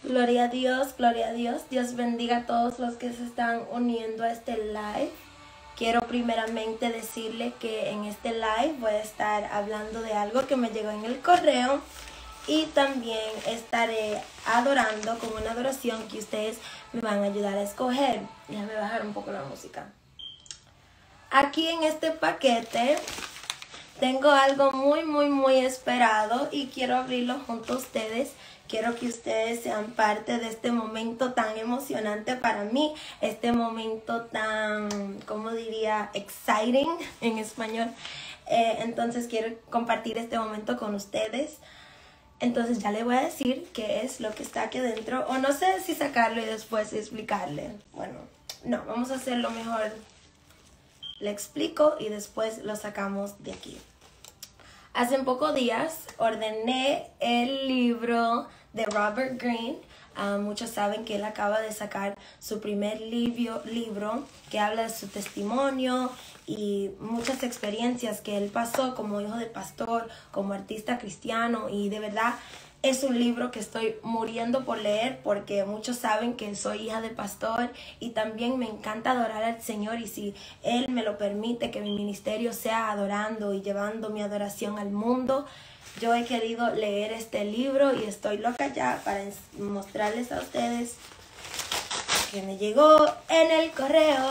Gloria a Dios, gloria a Dios. Dios bendiga a todos los que se están uniendo a este live. Quiero primeramente decirle que en este live voy a estar hablando de algo que me llegó en el correo y también estaré adorando con una adoración que ustedes me van a ayudar a escoger. Déjame bajar un poco la música. Aquí en este paquete tengo algo muy esperado y quiero abrirlo junto a ustedes. Quiero que ustedes sean parte de este momento tan emocionante para mí, este momento tan, ¿cómo diría? Exciting en español. Entonces quiero compartir este momento con ustedes. Entonces ya le voy a decir qué es lo que está aquí dentro. O no sé si sacarlo y después explicarle. Bueno, no, vamos a hacerlo mejor. Le explico y después lo sacamos de aquí. Hace pocos días ordené el libro de Robert Greene. Muchos saben que él acaba de sacar su primer libro que habla de su testimonio y muchas experiencias que él pasó como hijo de pastor, como artista cristiano, y de verdad es un libro que estoy muriendo por leer porque muchos saben que soy hija de pastor y también me encanta adorar al Señor, y si Él me lo permite que mi ministerio sea adorando y llevando mi adoración al mundo, yo he querido leer este libro y estoy loca ya para mostrarles a ustedes que me llegó en el correo.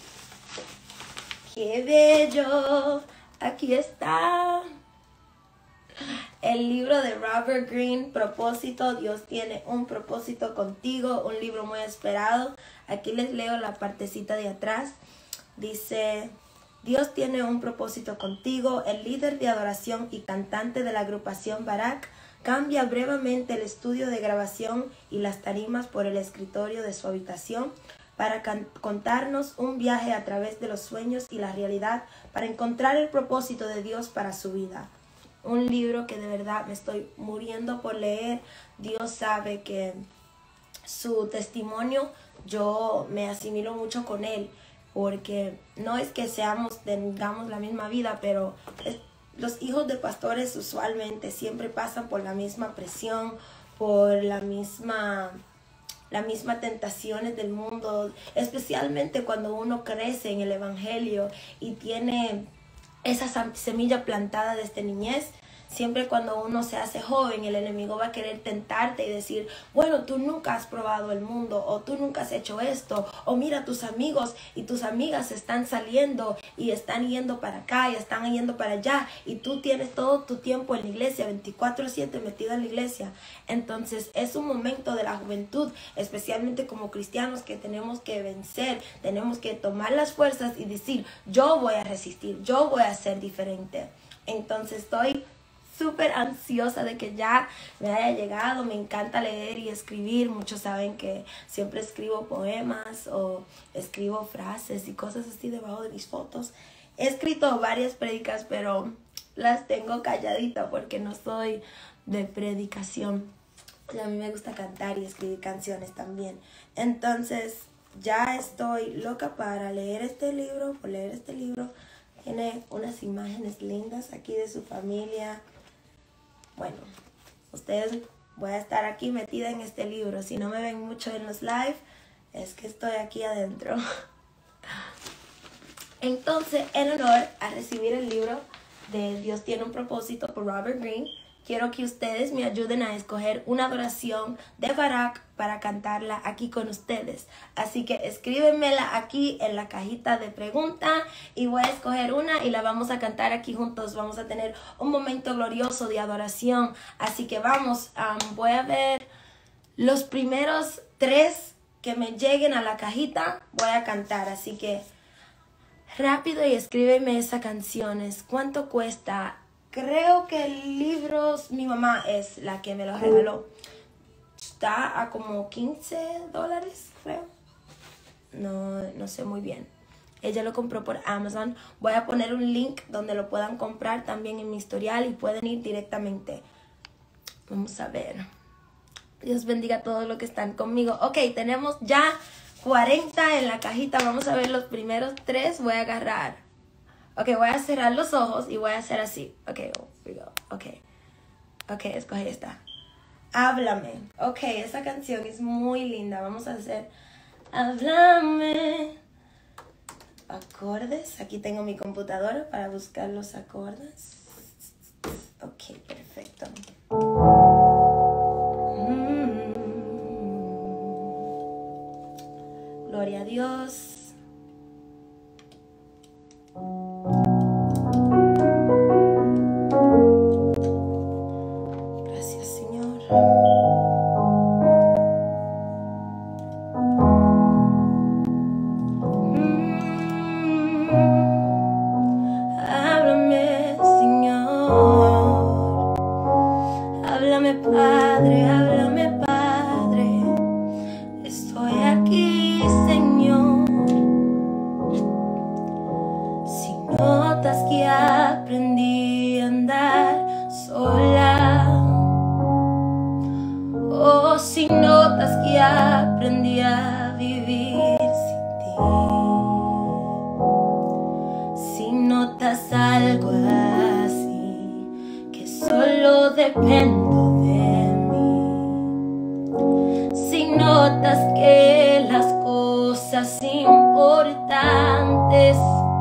¡Qué bello! Aquí está. El libro de Robert Greene, Propósito. Dios tiene un propósito contigo, un libro muy esperado. Aquí les leo la partecita de atrás. Dice: Dios tiene un propósito contigo. El líder de adoración y cantante de la agrupación Barak cambia brevemente el estudio de grabación y las tarimas por el escritorio de su habitación para contarnos un viaje a través de los sueños y la realidad para encontrar el propósito de Dios para su vida. Un libro que de verdad me estoy muriendo por leer. Dios sabe que su testimonio, yo me asimilo mucho con él, porque no es que tengamos la misma vida, pero los hijos de pastores usualmente siempre pasan por la misma presión, por la misma tentaciones del mundo, especialmente cuando uno crece en el evangelio y tiene esa semilla plantada desde niñez. Siempre cuando uno se hace joven, el enemigo va a querer tentarte y decir: bueno, tú nunca has probado el mundo, o tú nunca has hecho esto, o mira, tus amigos y tus amigas están saliendo y están yendo para acá y están yendo para allá, y tú tienes todo tu tiempo en la iglesia, 24/7 metido en la iglesia. Entonces es un momento de la juventud, especialmente como cristianos, que tenemos que vencer, tenemos que tomar las fuerzas y decir: yo voy a resistir, yo voy a ser diferente. Entonces estoy súper ansiosa de que ya me haya llegado. Me encanta leer y escribir. Muchos saben que siempre escribo poemas o escribo frases y cosas así debajo de mis fotos. He escrito varias prédicas, pero las tengo calladitas porque no soy de predicación. A mí me gusta cantar y escribir canciones también. Entonces ya estoy loca para leer este libro, por leer este libro. Tiene unas imágenes lindas aquí de su familia. Bueno, ustedes, voy a estar aquí metida en este libro. Si no me ven mucho en los live, es que estoy aquí adentro. Entonces, en honor a recibir el libro de Dios tiene un propósito por Robert Greene, quiero que ustedes me ayuden a escoger una adoración de Barak para cantarla aquí con ustedes. Así que escríbenmela aquí en la cajita de preguntas y voy a escoger una y la vamos a cantar aquí juntos. Vamos a tener un momento glorioso de adoración. Así que vamos, voy a ver los primeros 3 que me lleguen a la cajita. Voy a cantar, así que rápido y escríbeme esas canciones. ¿Cuánto cuesta? Creo que el libro, mi mamá es la que me lo regaló. Está a como $15, creo. No sé muy bien. Ella lo compró por Amazon. Voy a poner un link donde lo puedan comprar también en mi historial y pueden ir directamente. Vamos a ver. Dios bendiga a todos los que están conmigo. Ok, tenemos ya 40 en la cajita. Vamos a ver los primeros 3. Voy a agarrar. Ok, voy a cerrar los ojos y voy a hacer así. Ok, here we go. Ok, escogí esta. Háblame. Ok, esta canción es muy linda. Vamos a hacer Háblame. Acordes. Aquí tengo mi computadora para buscar los acordes. Ok, perfecto. Gloria a Dios. Gracias, Señor. Háblame, Señor. Háblame, Padre, háblame, Padre. Estoy aquí, Señor. Si notas que aprendí a andar sola, o si notas que aprendí a vivir sin ti, si notas algo así, que solo dependo de mí, si notas que las cosas importantes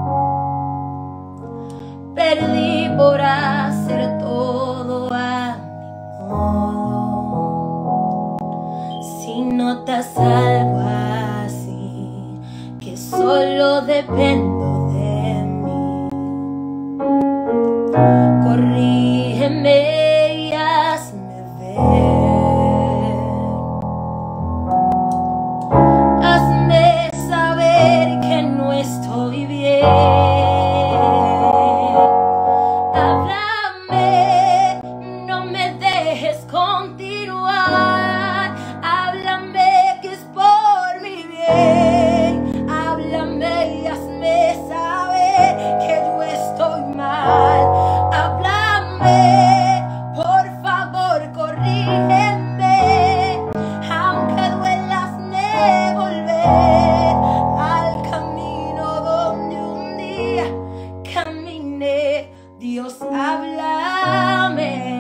perdí por hacer todo a mi modo, si notas algo así, que solo dependo de mí, corrígeme y hazme ver, hazme saber que no estoy bien. Continuar, háblame que es por mi bien, háblame y hazme saber que yo estoy mal, háblame, por favor corrígeme, aunque duela hazme volver al camino donde un día caminé. Dios, háblame.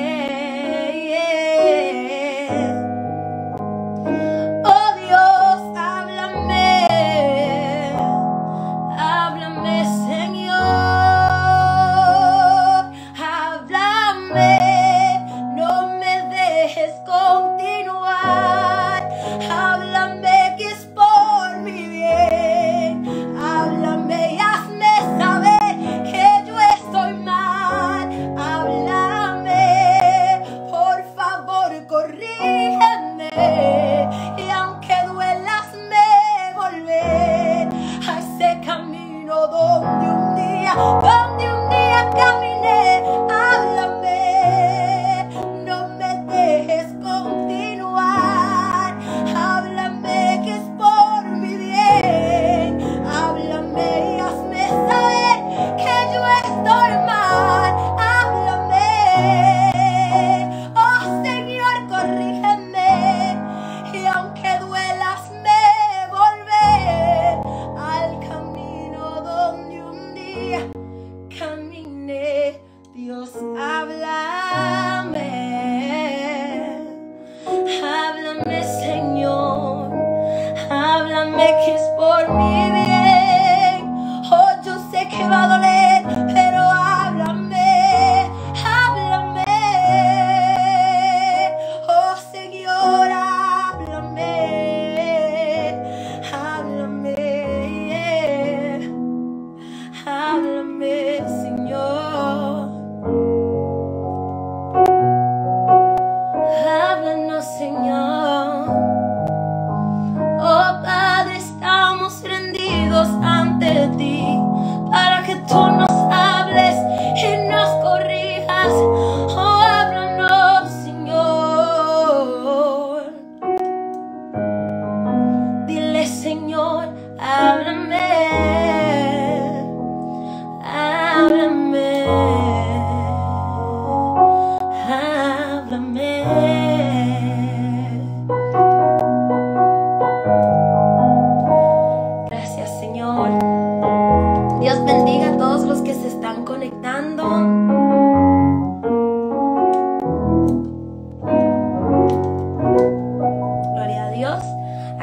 Y aunque duela hazme volver a ese camino donde un día caminé. Háblame, no me dejes continuar, háblame que es por mi bien, háblame y hazme saber que yo estoy mal, háblame, oh Señor, corrígeme. Y aunque duela hazme volver al camino donde un día caminé. Dios, háblame, háblame, Señor, háblame que es por mi bien. Oh, yo sé que va a doler, pero háblame, háblame. Oh, Señor, háblame, háblame, Señor. Háblanos, Señor. Oh, Padre, está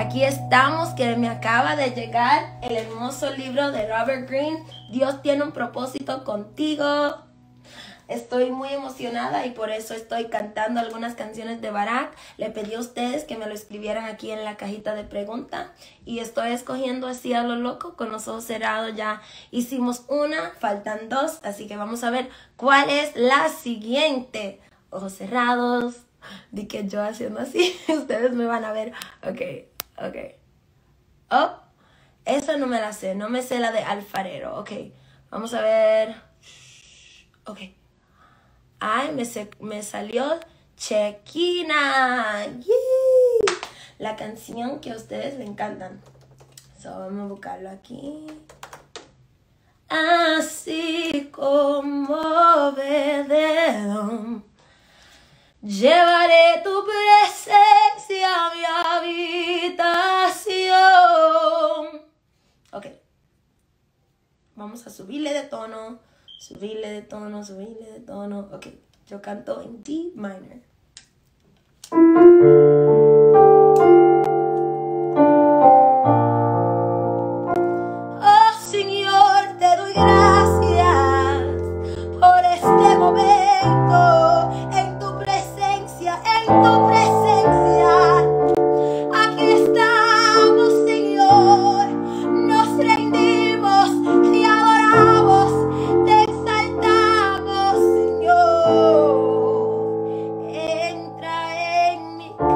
Aquí estamos, que me acaba de llegar el hermoso libro de Robert Greene. Dios tiene un propósito contigo. Estoy muy emocionada y por eso estoy cantando algunas canciones de Barak. Le pedí a ustedes que me lo escribieran aquí en la cajita de preguntas. Y estoy escogiendo así a lo loco, con los ojos cerrados. Ya hicimos una, faltan dos. Así que vamos a ver cuál es la siguiente. Ojos cerrados. Di que yo haciendo así, ustedes me van a ver. Ok. Oh, esa no me la sé. No me sé la de alfarero. Ok, vamos a ver. Ok. Ay, me salió Chequina. ¡Yee! La canción que a ustedes le encantan. So, vamos a buscarlo aquí. Así como Bededón, llevaré tu presencia a mi habitación. Ok. Vamos a subirle de tono. Subirle de tono. Ok, yo canto en D minor. Oh Señor, te doy gracias por este momento. En tu presencia, aquí estamos, Señor. Nos rendimos, te adoramos, te exaltamos, Señor. Entra en mi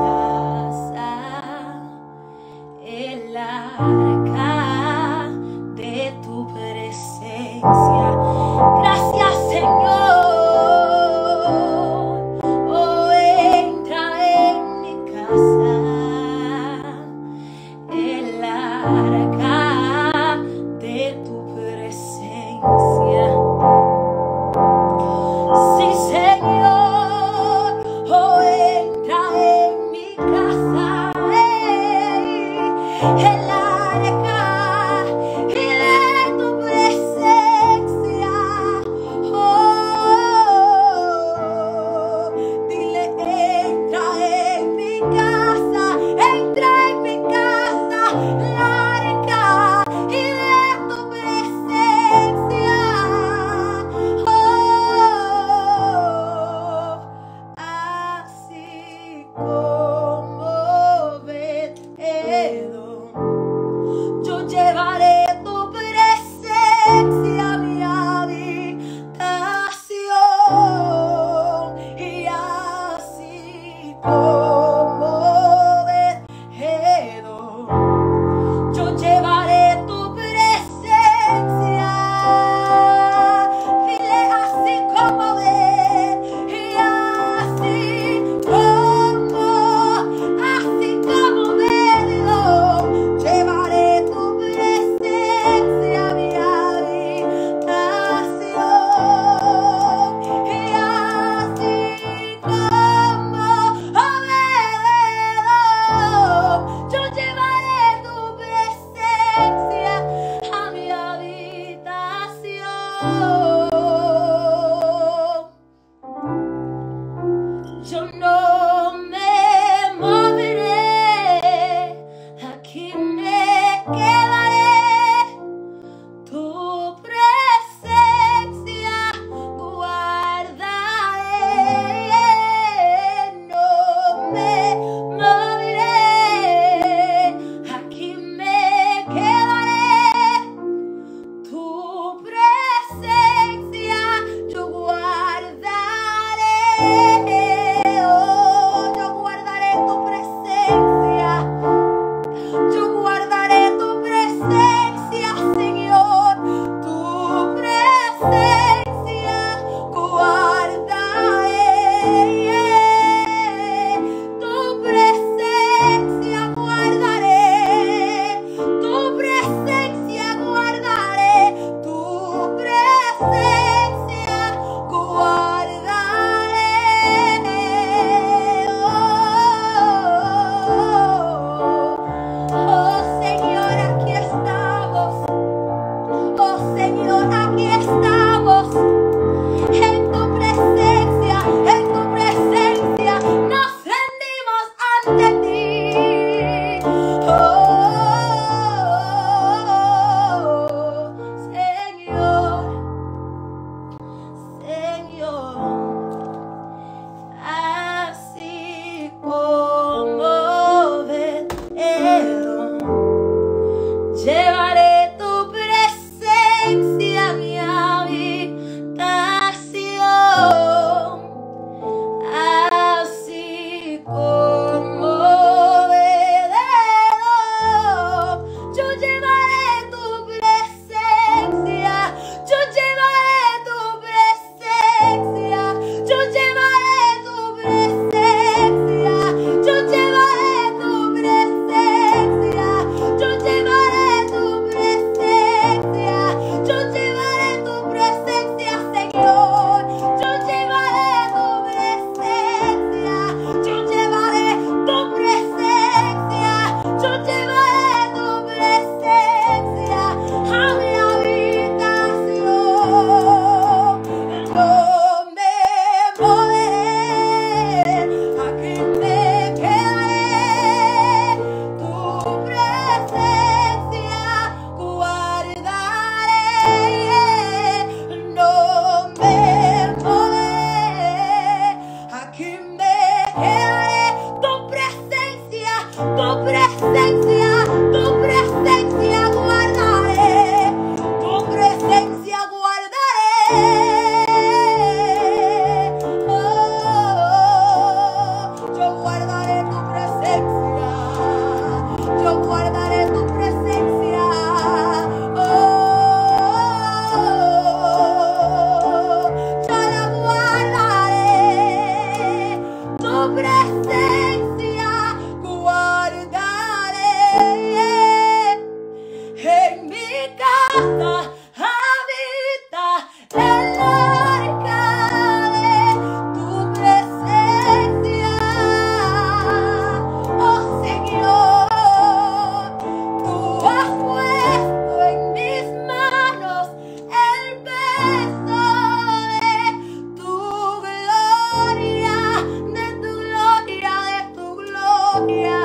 tu presencia guardaré, tu presencia guardaré. Yo guardaré tu presencia, yo guardaré tu presencia. Yo la guardaré, tu presencia guardaré. En mi casa habita el arca de tu presencia. Oh Señor, tú has puesto en mis manos el peso de tu gloria, de tu gloria, de tu gloria.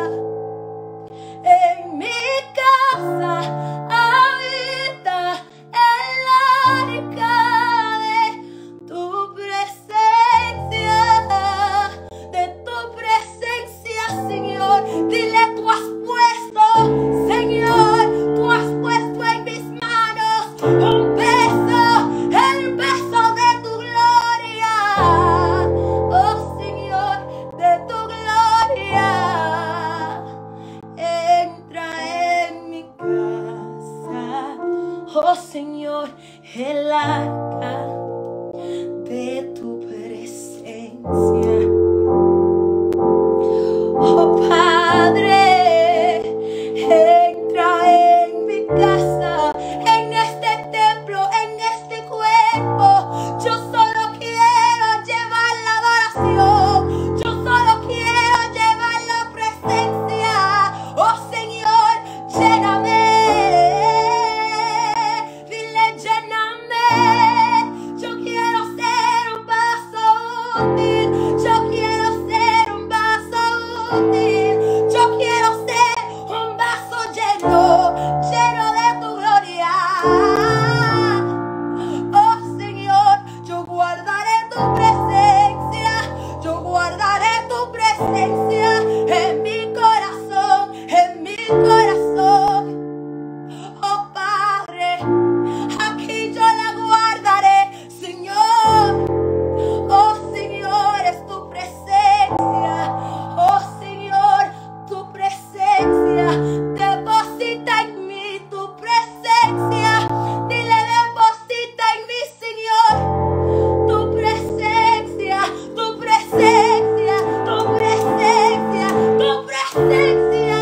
En mi casa habita el arca de tu presencia, Señor. Dile, tú has puesto, Señor, tú has puesto en mis manos un peso, el peso de tu gloria. Oh Señor, de tu gloria. Entra en mi casa, oh Señor, el arca de tu presencia. Oh Padre, entra en mi casa, en este templo, en este cuerpo. Yo solo quiero llevar la adoración, yo solo quiero llevar la presencia. Oh Señor, lléname, dile lléname. Yo quiero ser un vaso útil, yo quiero ser un vaso útil, yo quiero ser un vaso lleno, lleno de tu gloria. Oh Señor, yo guardaré tu presencia, yo guardaré tu presencia en mi corazón, en mi corazón. Oh Padre, aquí yo la guardaré, Señor. Oh Señor, es tu presencia. Oh Señor, tu presencia. Deposita en mí tu presencia. Dile, deposita en mí, Señor, tu presencia, tu presencia, tu presencia, tu presencia.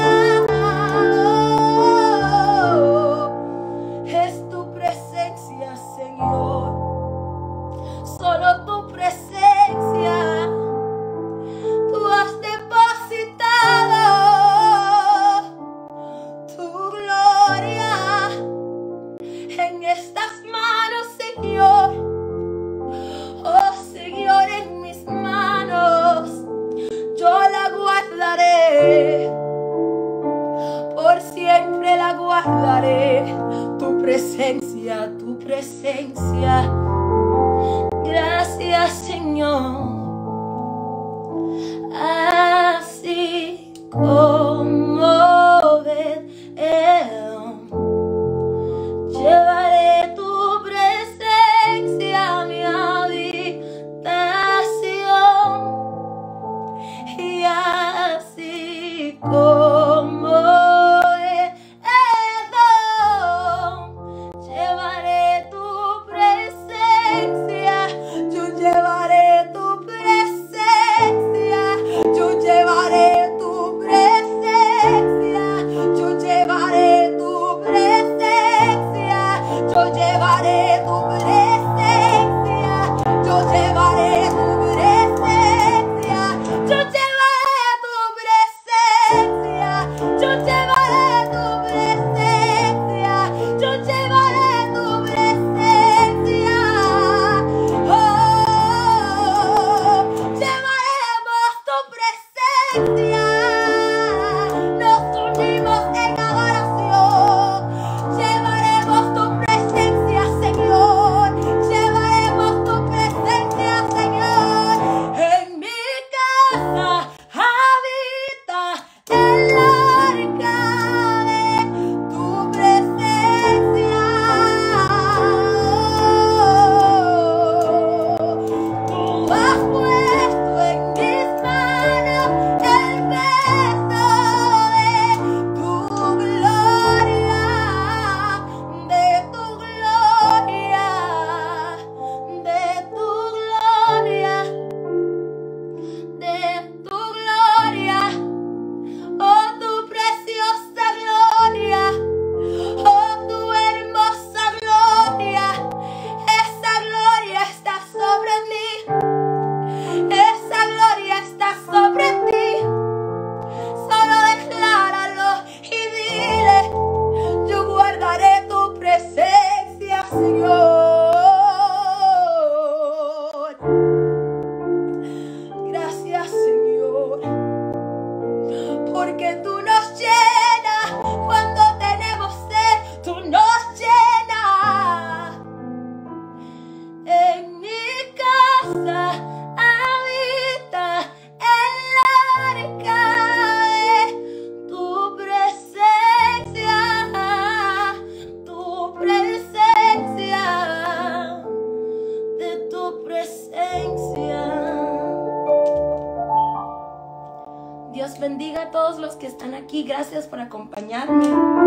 Es tu presencia, Señor. Solo tu presencia. Tú has depositado tu gloria en estas manos, Señor. Oh Señor, en mis manos yo la guardaré, por siempre la guardaré. Tu presencia, tu presencia. Gracias, Señor. Así como ven, llevaré tu presencia a mi habitación. Y así como llevaré tu presencia, yo llevaré tu presencia, yo llevaré tu presencia, yo llevaré tu presencia, yo llevaré tu presencia, yo llevaré tu presencia, yo llevaré tu presencia. los que están aquí, gracias por acompañarme.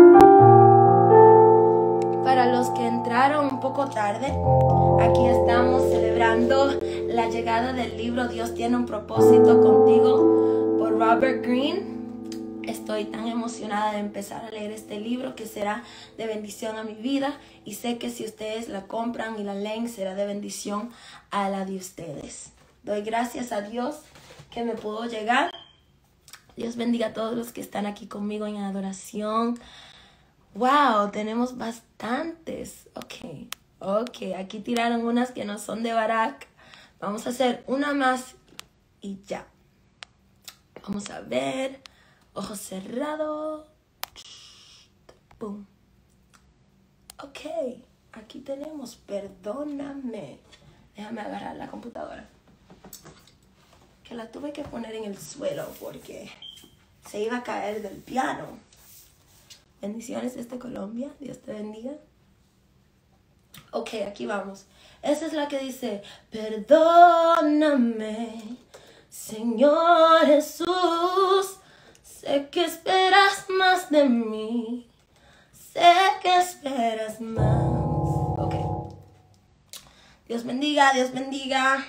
Para los que entraron un poco tarde, aquí estamos celebrando la llegada del libro Dios tiene un propósito contigo por Robert Greene. Estoy tan emocionada de empezar a leer este libro que será de bendición a mi vida, y sé que si ustedes la compran y la leen será de bendición a la de ustedes. Doy gracias a Dios que me pudo llegar. Dios bendiga a todos los que están aquí conmigo en adoración. Wow, tenemos bastantes. Ok, aquí tiraron unas que no son de Barak. Vamos a hacer una más y ya. Vamos a ver. Ojos cerrados. Boom. Ok, aquí tenemos perdóname. Déjame agarrar la computadora, que la tuve que poner en el suelo porque se iba a caer del piano. Bendiciones desde Colombia. Dios te bendiga. Ok, aquí vamos. Esa es la que dice: perdóname, Señor Jesús. Sé que esperas más de mí. Sé que esperas más. Ok. Dios bendiga, Dios bendiga.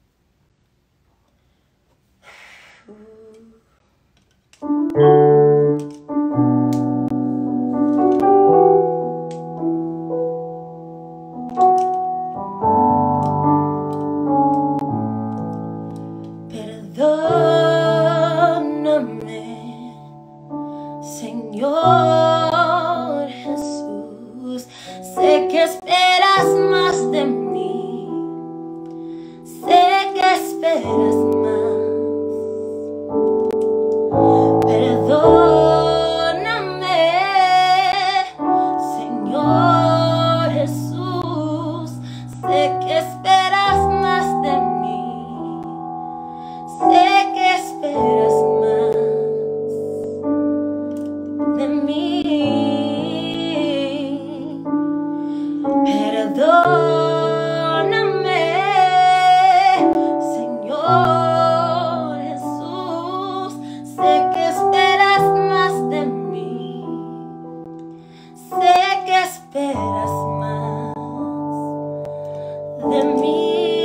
Señor Jesús, sé que esperas más de mí, sé que esperas más. Perdóname, Señor Jesús, sé que esperas más de mí, sé que esperas más de mí. Perdóname, Señor Jesús, sé que esperas más de mí, sé que esperas más de mí.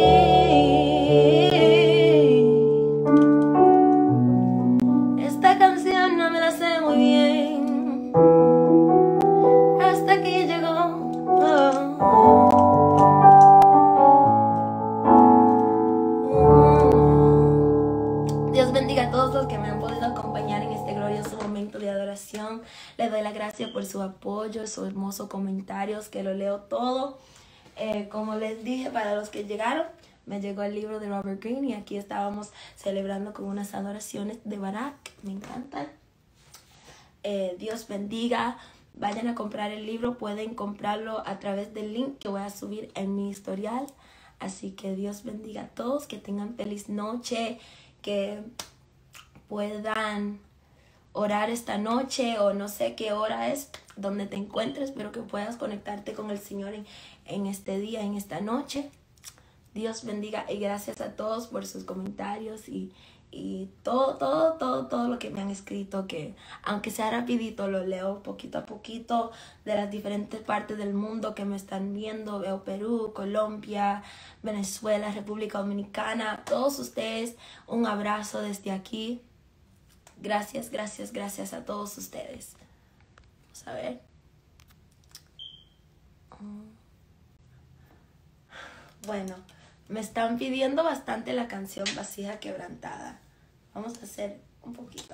Esta canción no me la sé muy bien, hasta aquí llegó. Dios bendiga a todos los que me han podido acompañar en este glorioso momento de adoración. Les doy la gracia por su apoyo, sus hermosos comentarios, que lo leo todo. Como les dije, para los que llegaron, me llegó el libro de Robert Greene y aquí estábamos celebrando con unas adoraciones de Barak. Me encantan. Dios bendiga. Vayan a comprar el libro. Pueden comprarlo a través del link que voy a subir en mi historial. Así que Dios bendiga a todos. Que tengan feliz noche. Que puedan orar esta noche, o no sé qué hora es donde te encuentres, pero que puedas conectarte con el Señor en este día, en esta noche. Dios bendiga y gracias a todos por sus comentarios y todo lo que me han escrito, que aunque sea rapidito lo leo poquito a poquito, de las diferentes partes del mundo que me están viendo. Veo Perú, Colombia, Venezuela, República Dominicana. Todos ustedes, un abrazo desde aquí. Gracias a todos ustedes. Vamos a ver. Bueno, me están pidiendo bastante la canción Vasija Quebrantada. Vamos a hacer un poquito.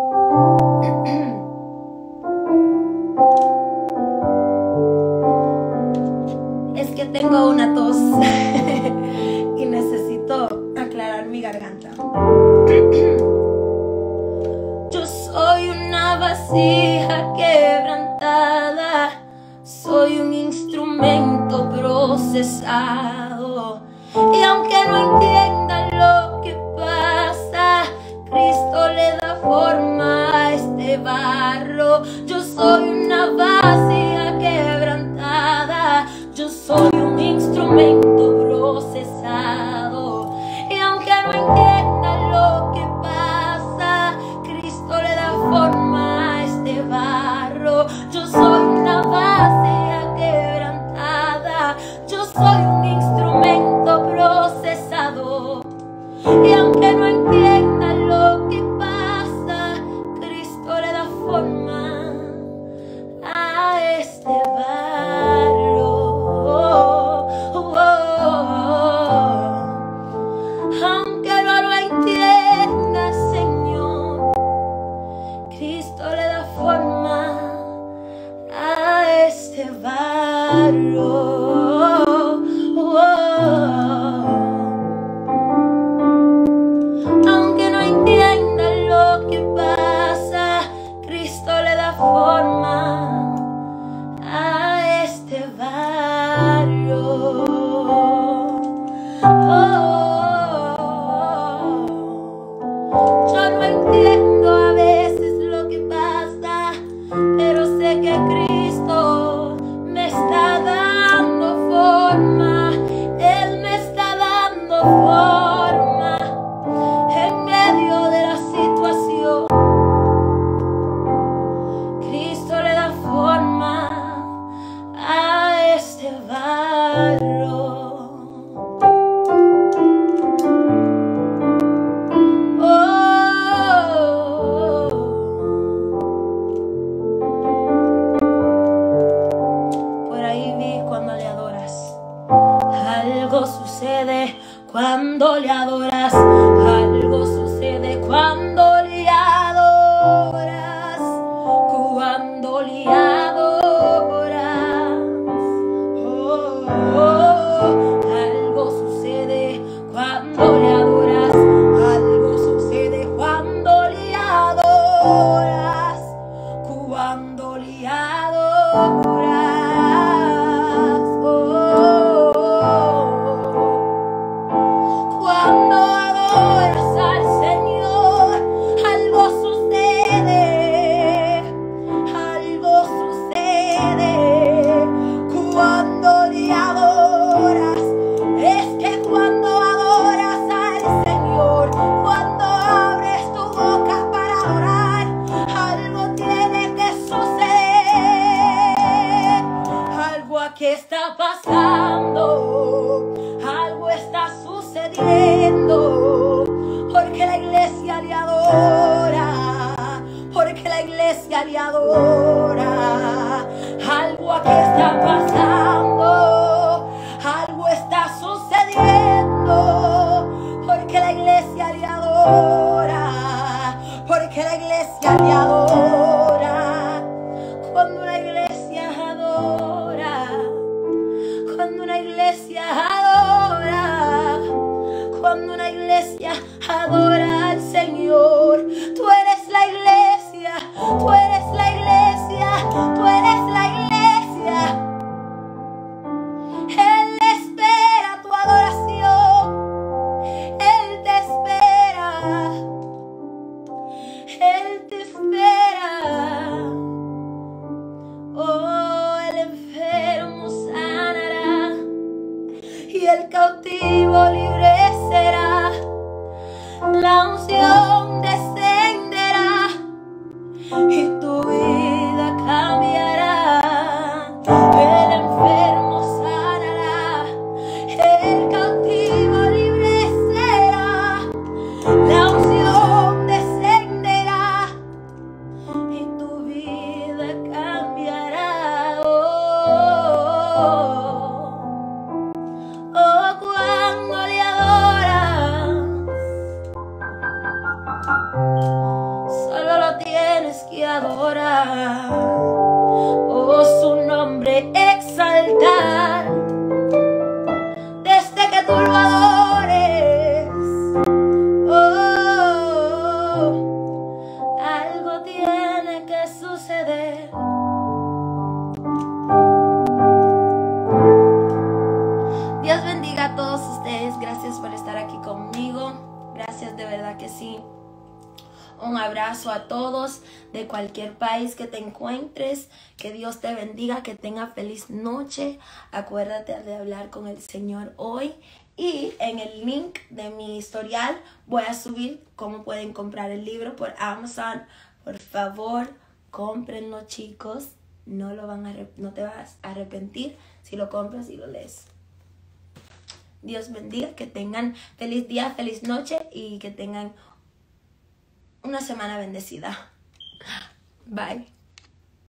Es que tengo una tos y necesito aclarar mi garganta. Yo soy una vasija quebrantada, soy un instrumento procesado, y aunque no entiendan lo que pasa, Cristo le da forma a este barro. Yo soy una vasija quebrantada, yo soy un instrumento procesado, y aunque no entiendan lo que pasa, Cristo le da forma Yo soy una vase quebrantada, yo soy un instrumento procesado. Y aunque no entienda lo que pasa, Cristo le da forma a este barro. Aunque no lo entienda, Señor, Cristo le da forma a este barro. Aunque no entienda lo que pasa, Cristo le da forma a este barro. Yo no entiendo a veces lo que pasa, pero sé que Cristo me está dando forma. Él me está dando forma en medio de la situación. Cristo le da forma a este barro. Por ahí vi cuando le adoras, algo sucede cuando le adoras, algo sucede cuando le adoras, cuando le adoras. Algo sucede cuando le adoras, algo sucede cuando le adoras, cuando le adoras. Cuando adoras al Señor, algo sucede, algo sucede. Cuando le adoras, es que cuando adoras al Señor, cuando abres tu boca para adorar, algo tiene que suceder. Algo aquí está pasando, algo está sucediendo, porque la iglesia le adora, porque la iglesia le adora. Algo aquí está pasando, algo está sucediendo, porque la iglesia le adora, porque la iglesia le adora. Cuando una iglesia adora, cuando una iglesia adora, cuando una iglesia adora al Señor, tú eres la iglesia, tú eres la iglesia, tú eres la iglesia. Él espera tu adoración, Él te espera, Él te espera. Oh, el enfermo sanará y el cautivo libre será. La unción descenderá y tu vida cambiará. El enfermo sanará, el cautivo libre será. La unción descenderá y tu vida cambiará. Oh, cuando le adoras, solo lo tienes que adorar. Oh, su nombre exaltar, desde que tú lo adores. Oh, algo tiene que suceder. Dios bendiga a todos ustedes. Gracias por estar aquí conmigo. Gracias, de verdad que sí. Un abrazo a todos de cualquier país que te encuentres. Que Dios te bendiga, que tenga feliz noche. Acuérdate de hablar con el Señor hoy. Y en el link de mi historial voy a subir cómo pueden comprar el libro por Amazon. Por favor, Cómprenlo, chicos. No te vas a arrepentir si lo compras y lo lees. Dios bendiga, que tengan feliz día, feliz noche y que tengan una semana bendecida. Bye.